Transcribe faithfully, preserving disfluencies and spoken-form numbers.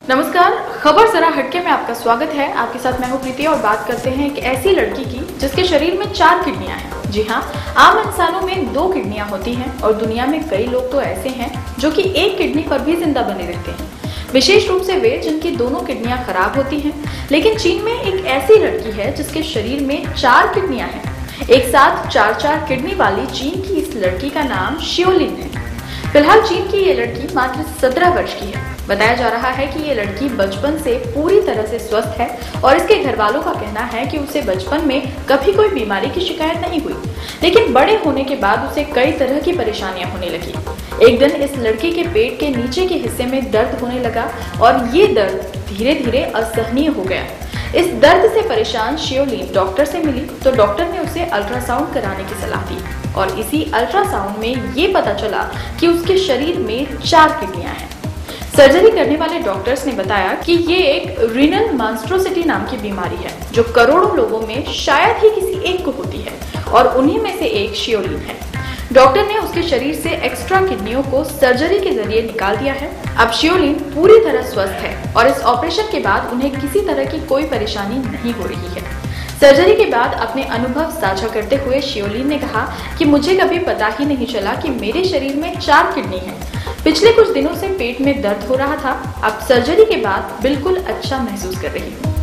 नमस्कार, खबर जरा हटके में आपका स्वागत है। आपके साथ मैं हूं प्रीति और बात करते हैं एक ऐसी लड़की की जिसके शरीर में चार किडनियां हैं। जी हां, आम इंसानों में दो किडनियां होती हैं और दुनिया में कई लोग तो ऐसे हैं जो कि एक किडनी पर भी जिंदा बने रहते हैं, विशेष रूप से वे जिनकी दोनों किडनियां खराब होती हैं। लेकिन चीन में एक ऐसी लड़की है जिसके शरीर में चार किडनियां हैं। एक साथ चार चार किडनी वाली चीन की इस लड़की का नाम शियोलिन है। फिलहाल चीन की ये लड़की मात्र सत्रह वर्ष की है। बताया जा रहा है कि ये लड़की बचपन से पूरी तरह से स्वस्थ है और इसके घर वालों का कहना है कि उसे बचपन में कभी कोई बीमारी की शिकायत नहीं हुई, लेकिन बड़े होने के बाद उसे कई तरह की परेशानियां होने लगी। एक दिन इस लड़की के पेट के नीचे के हिस्से में दर्द होने लगा और ये दर्द धीरे धीरे असहनीय हो गया। इस दर्द से परेशान शियोलिन डॉक्टर से मिली तो डॉक्टर ने उसे अल्ट्रासाउंड कराने की सलाह दी और इसी अल्ट्रासाउंड में ये पता चला कि उसके शरीर में चार किडनियां हैं। सर्जरी करने वाले डॉक्टर्स ने बताया कि ये एक रीनल मॉन्स्ट्रोसिटी नाम की बीमारी है जो करोड़ों लोगों में शायद ही किसी एक को होती है और उन्हीं में से एक शियोलिन है। डॉक्टर ने उसके शरीर से एक्स्ट्रा किडनियों को सर्जरी के जरिए निकाल दिया है। अब शियोलिन पूरी तरह स्वस्थ है और इस ऑपरेशन के बाद उन्हें किसी तरह की कोई परेशानी नहीं हो रही है। सर्जरी के बाद अपने अनुभव साझा करते हुए शियोलिन ने कहा कि मुझे कभी पता ही नहीं चला कि मेरे शरीर में चार किडनी हैं। पिछले कुछ दिनों से पेट में दर्द हो रहा था, अब सर्जरी के बाद बिल्कुल अच्छा महसूस कर रही हूँ।